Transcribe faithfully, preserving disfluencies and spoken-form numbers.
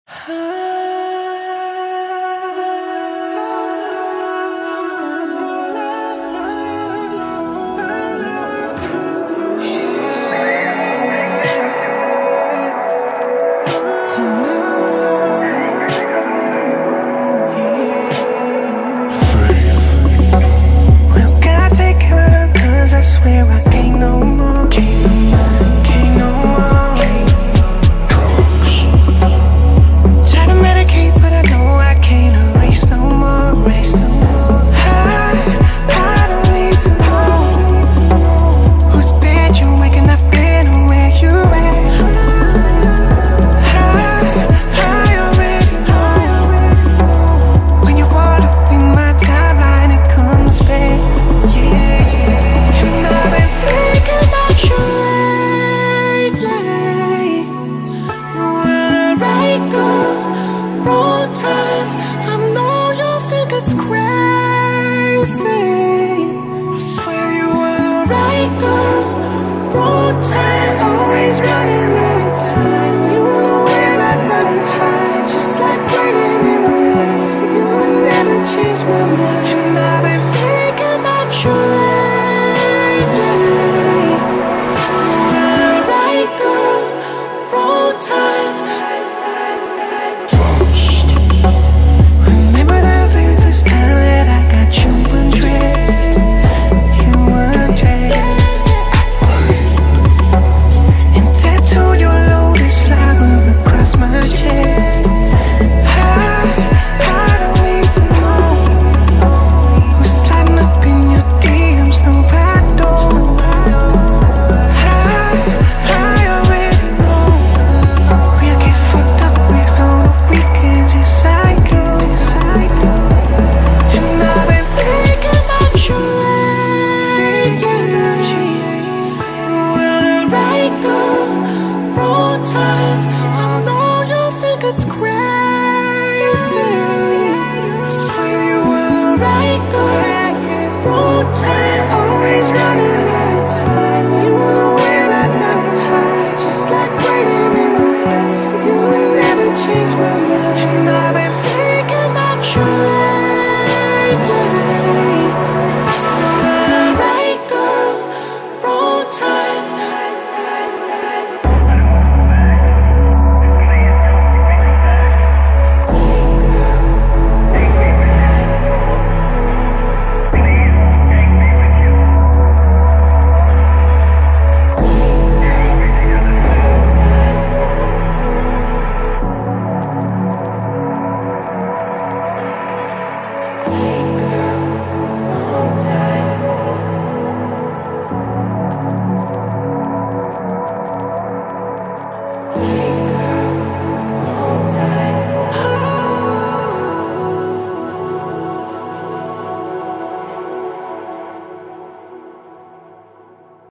Swear I can't no more, can't no more, can't no more. Drugs. Try to medicate, but I know I can't erase no more, erase no more. I, I don't need to know whose bed you're waking up in or where you at. I, I already know when you walk up in my timeline, it comes back. Yeah, yeah. I've been thinking about you lately. You were the right girl, wrong time. I know you think it's crazy. I swear you were the right girl, wrong time. Always running out of time. You know where I'd rather hide, just like waiting in the rain. You would never change my mind. And I've been thinking about you lately. Change my